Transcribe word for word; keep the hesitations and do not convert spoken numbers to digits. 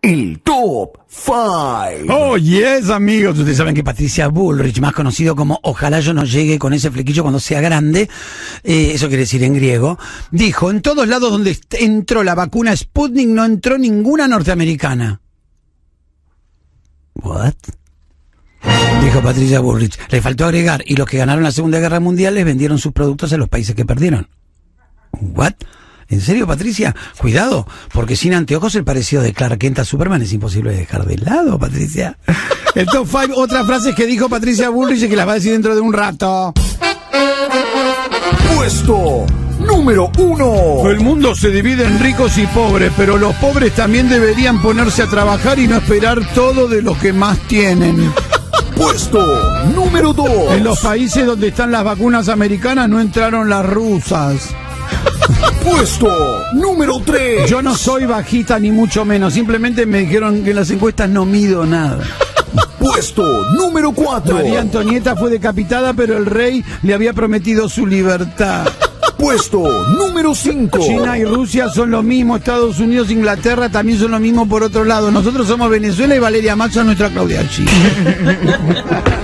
El Top cinco. Oh, yes, amigos. Ustedes saben que Patricia Bullrich, más conocido como Ojalá yo no llegue con ese flequillo cuando sea grande, eh, eso quiere decir en griego, dijo, en todos lados donde entró la vacuna Sputnik no entró ninguna norteamericana. What? Dijo Patricia Bullrich. Le faltó agregar, y los que ganaron la Segunda Guerra Mundial les vendieron sus productos a los países que perdieron. What? ¿En serio, Patricia? Cuidado, porque sin anteojos el parecido de Clark Kent a Superman es imposible de dejar de lado, Patricia. El top cinco, otras frases que dijo Patricia Bullrich y que las va a decir dentro de un rato. Puesto número uno. El mundo se divide en ricos y pobres, pero los pobres también deberían ponerse a trabajar y no esperar todo de los que más tienen. Puesto número dos. En los países donde están las vacunas americanas no entraron las rusas. Puesto número tres. Yo no soy bajita ni mucho menos, simplemente me dijeron que en las encuestas no mido nada. Puesto número cuatro. María Antonieta fue decapitada, pero el rey le había prometido su libertad. Puesto número cinco. China y Rusia son lo mismo, Estados Unidos e Inglaterra también son lo mismo por otro lado. Nosotros somos Venezuela y Valeria Macho es nuestra Claudia Schiffer.